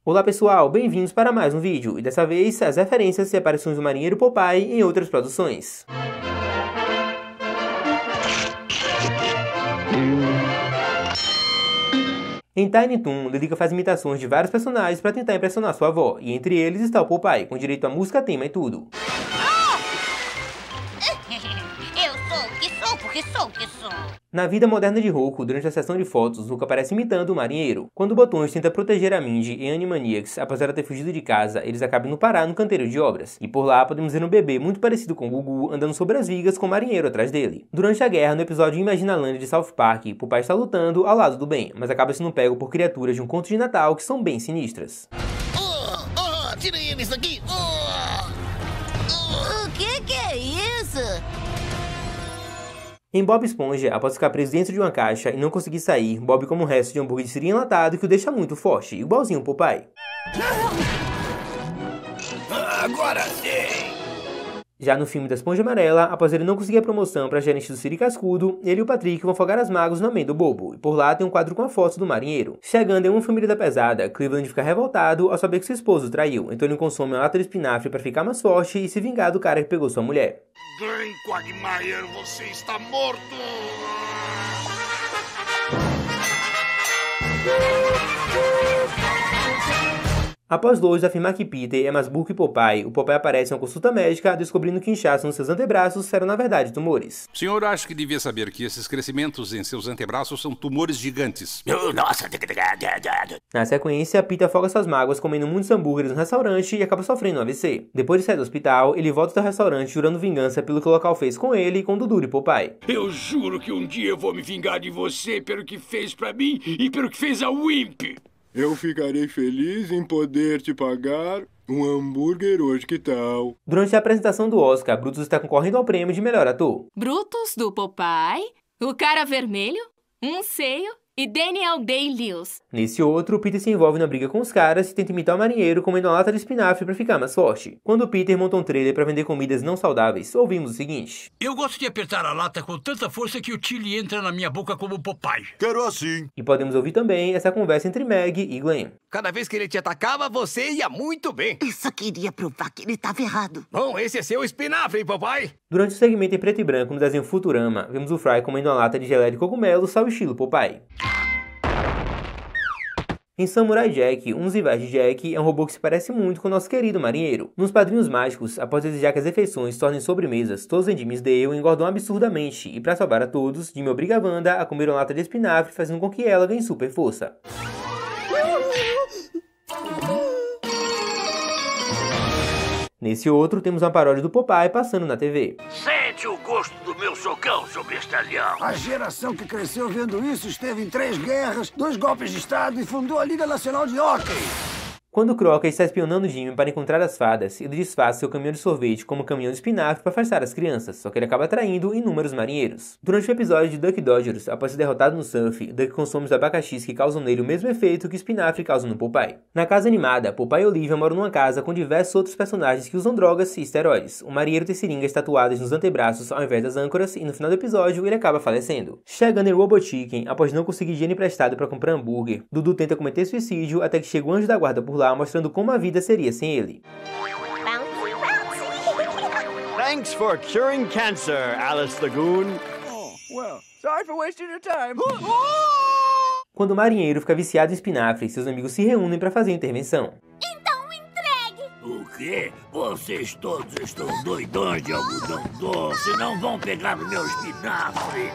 Olá pessoal, bem-vindos para mais um vídeo, e dessa vez as referências e aparições do marinheiro Popeye em outras produções. Em Tiny Toon, Lilica faz imitações de vários personagens para tentar impressionar sua avó, e entre eles está o Popeye, com direito a música tema e tudo. Na vida moderna de Roku, durante a sessão de fotos, Roku aparece imitando o marinheiro. Quando o Botões tenta proteger a Mindy em Animaniacs após ela ter fugido de casa, eles acabam indo parar no canteiro de obras. E por lá podemos ver um bebê muito parecido com o Gugu andando sobre as vigas com o marinheiro atrás dele. Durante a guerra, no episódio Imaginaland de South Park, Popeye está lutando ao lado do bem, mas acaba sendo pego por criaturas de um conto de Natal que são bem sinistras. Tirem eles daqui! O que é isso? Em Bob Esponja, após ficar preso dentro de uma caixa e não conseguir sair, Bob come um resto de hambúrguer de siri enlatado que o deixa muito forte, igualzinho o Popeye. Agora sim! Já no filme da Esponja Amarela, após ele não conseguir a promoção para gerente do Siri Cascudo, ele e o Patrick vão afogar as mágoas no Amém do Bobo, e por lá tem um quadro com a foto do marinheiro. Chegando em uma família da pesada, Cleveland fica revoltado ao saber que seu esposo o traiu, então ele consome uma lata de espinafre para ficar mais forte e se vingar do cara que pegou sua mulher. Bem, Quagmire, você está morto! Após Lois afirmar que Peter é mais burro que Popeye, o Popeye aparece em uma consulta médica, descobrindo que inchaço nos seus antebraços eram na verdade tumores. O senhor acha que devia saber que esses crescimentos em seus antebraços são tumores gigantes. Nossa! Na sequência, Peter afoga suas mágoas comendo muitos hambúrgueres no restaurante e acaba sofrendo um AVC. Depois de sair do hospital, ele volta ao restaurante jurando vingança pelo que o local fez com ele e com Dudu e Popeye. Eu juro que um dia eu vou me vingar de você pelo que fez pra mim e pelo que fez a Wimp. Eu ficarei feliz em poder te pagar um hambúrguer hoje, que tal? Durante a apresentação do Oscar, Brutus está concorrendo ao prêmio de melhor ator. Brutus, do Popeye, o Cara Vermelho, Um Seio e Daniel Day-Lewis. Nesse outro, Peter se envolve na briga com os caras e tenta imitar o marinheiro comendo uma lata de espinafre para ficar mais forte. Quando Peter monta um trailer para vender comidas não saudáveis, ouvimos o seguinte: Eu gosto de apertar a lata com tanta força que o chili entra na minha boca como Popeye. Quero assim. E podemos ouvir também essa conversa entre Meg e Glenn. Cada vez que ele te atacava, você ia muito bem. Eu só queria provar que ele estava errado. Bom, esse é seu espinafre, hein, Popeye? Durante o segmento em preto e branco no desenho Futurama, vemos o Fry comendo uma lata de geleia de cogumelo, sal estilo Popeye. Em Samurai Jack, um dos rivais de Jack é um robô que se parece muito com o nosso querido marinheiro. Nos Padrinhos Mágicos, após desejar que as refeições se tornem sobremesas, todos em Jimmy's Dale engordam absurdamente, e para salvar a todos, Jimmy obriga a Wanda a comer uma lata de espinafre, fazendo com que ela ganhe super força. Nesse outro, temos uma paródia do Popeye passando na TV. Sente o gosto do meu socão, seu bestalhão! A geração que cresceu vendo isso esteve em 3 guerras, 2 golpes de Estado e fundou a Liga Nacional de Hóquei. Quando Croca está espionando Jimmy para encontrar as fadas, ele disfarça seu caminhão de sorvete como caminhão de espinafre para afastar as crianças, só que ele acaba atraindo inúmeros marinheiros. Durante o episódio de Duck Dodgers, após ser derrotado no surf, Duck consome os abacaxis que causam nele o mesmo efeito que o espinafre causa no Popeye. Na casa animada, Popeye e Olivia moram numa casa com diversos outros personagens que usam drogas e esteroides. O marinheiro tem seringas tatuadas nos antebraços ao invés das âncoras e no final do episódio ele acaba falecendo. Chegando em Robot Chicken, após não conseguir dinheiro emprestado para comprar hambúrguer, Dudu tenta cometer suicídio até que chega o anjo da guarda por lá mostrando como a vida seria sem ele. Thanks for curing cancer, Alice Lagoon. Oh, well, sorry for wasting your time. Quando o marinheiro fica viciado em espinafre, seus amigos se reúnem para fazer a intervenção. Então entregue! O quê? Vocês todos estão doidões de algodão doce, não vão pegar o meu espinafre!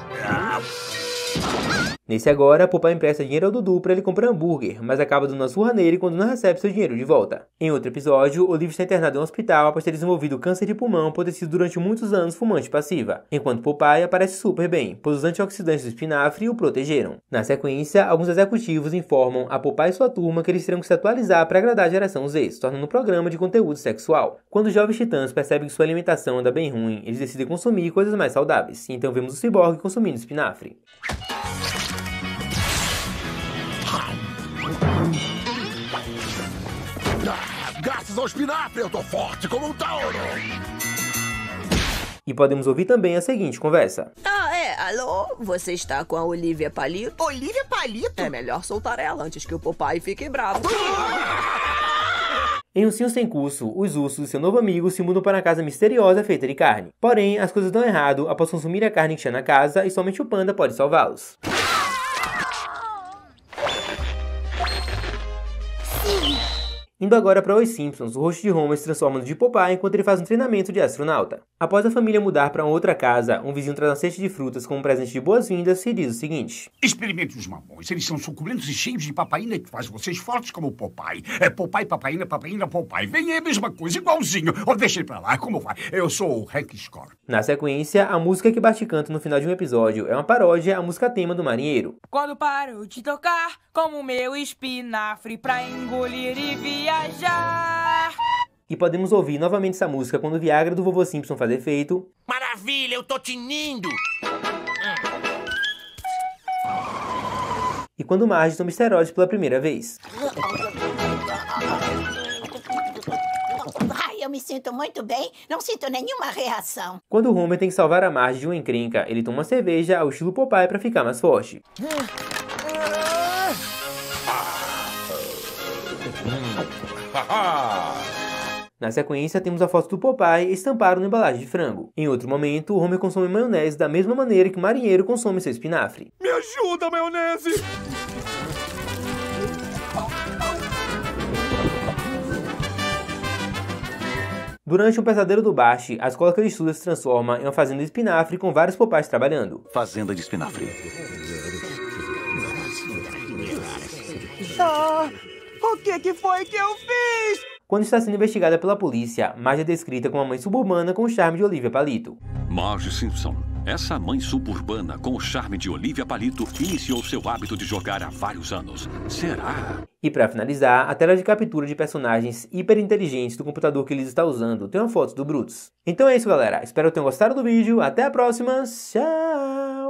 Nesse agora, Popeye empresta dinheiro ao Dudu para ele comprar hambúrguer, mas acaba dando uma surra nele quando não recebe seu dinheiro de volta. Em outro episódio, Olivia está internada em um hospital após ter desenvolvido câncer de pulmão por ter sido durante muitos anos fumante passiva, enquanto Popeye aparece super bem, pois os antioxidantes do espinafre o protegeram. Na sequência, alguns executivos informam a Popeye e sua turma que eles terão que se atualizar para agradar a geração Z, se tornando um programa de conteúdo sexual. Quando os jovens titãs percebem que sua alimentação anda bem ruim, eles decidem consumir coisas mais saudáveis, e então vemos o Cyborg consumindo espinafre. Graças ao espinafre eu tô forte como um tauro! E podemos ouvir também a seguinte conversa. Alô? Você está com a Olivia Palito? Olivia Palito? É melhor soltar ela antes que o Popeye fique bravo. Em Ursinhos Sem Curso, os ursos e seu novo amigo se mudam para uma casa misteriosa feita de carne. Porém, as coisas dão errado após consumir a carne que tinha na casa e somente o panda pode salvá-los. Indo agora para Os Simpsons, o rosto de Homer se transforma no de Popeye enquanto ele faz um treinamento de astronauta. Após a família mudar para uma outra casa, um vizinho traz uma cesta de frutas como um presente de boas-vindas e diz o seguinte: experimente os mamões, eles são suculentos e cheios de papaína que faz vocês fortes como o Popeye. É Popeye, papaína, papaína, Popeye. Vem, é a mesma coisa, igualzinho. Ou deixa ele pra lá, como vai? Eu sou o Hank Score. Na sequência, a música que Bart canta no final de um episódio é uma paródia à música tema do marinheiro. Quando paro de tocar como meu espinafre pra engolir e viajar. E podemos ouvir novamente essa música quando o Viagra do vovô Simpson faz efeito. Maravilha, eu tô tinindo! E quando Marge toma esteroides pela primeira vez. Ai, eu me sinto muito bem, não sinto nenhuma reação. Quando o Homer tem que salvar a Marge de uma encrenca, ele toma uma cerveja ao estilo Popeye para ficar mais forte. Na sequência, temos a foto do Popeye estampado na embalagem de frango. Em outro momento, o Homer consome maionese da mesma maneira que o marinheiro consome seu espinafre. Me ajuda, maionese! Durante um pesadelo do Bart, a escola que ele estuda se transforma em uma fazenda de espinafre com vários Popeys trabalhando. Fazenda de espinafre. O que foi que eu fiz? Quando está sendo investigada pela polícia, Marge é descrita como uma mãe suburbana com o charme de Olivia Palito. Marge Simpson, essa mãe suburbana com o charme de Olivia Palito iniciou seu hábito de jogar há vários anos. Será? E para finalizar, a tela de captura de personagens hiperinteligentes do computador que eles está usando tem uma foto do Brutus. Então é isso, galera. Espero que tenham gostado do vídeo. Até a próxima. Tchau!